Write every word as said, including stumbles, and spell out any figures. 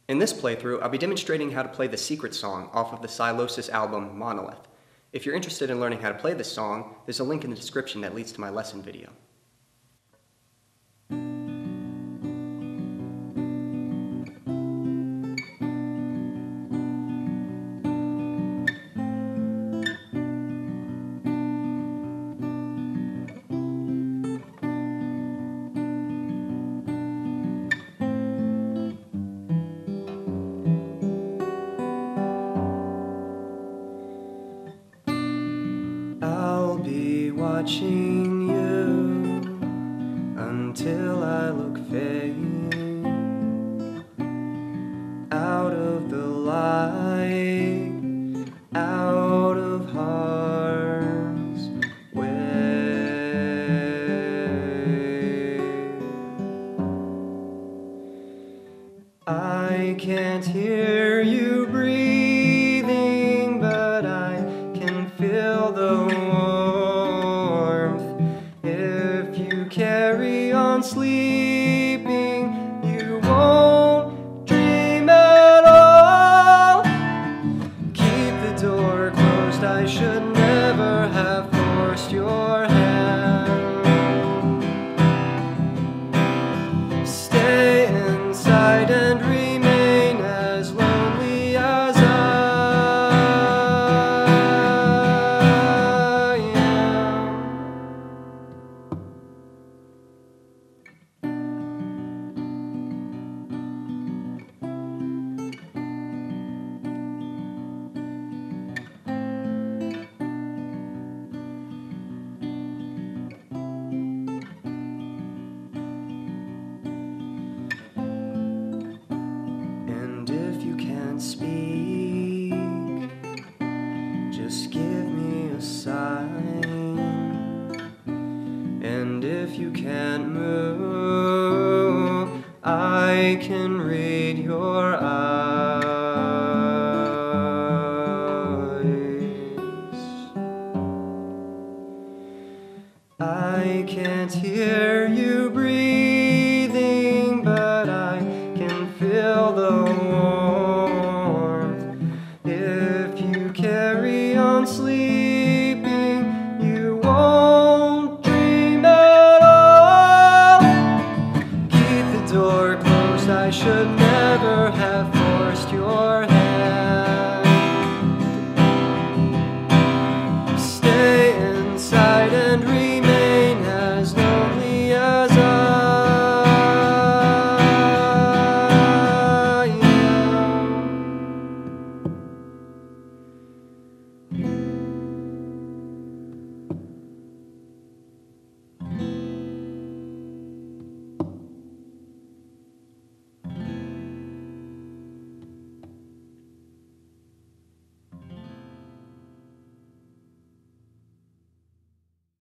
In this playthrough, I'll be demonstrating how to play the Secret Song off of the Sylosis album Monolith. If you're interested in learning how to play this song, there's a link in the description that leads to my lesson video. I'll be watching you until I look faint out of the light, out of harm's way. I can't hear you breathing, but I can feel the warmth. If you carry on sleeping, you won't dream at all. Keep the door closed, I should never have forced your hand. Stay inside and remain as lonely as I am. And if you can't speak, just give me a sign. And if you can't move, I can read your eyes. I can't hear you breathing, but I can feel the warmth. If you carry on sleeping, you won't dream at all. Keep the door closed, I should never have forced your hand.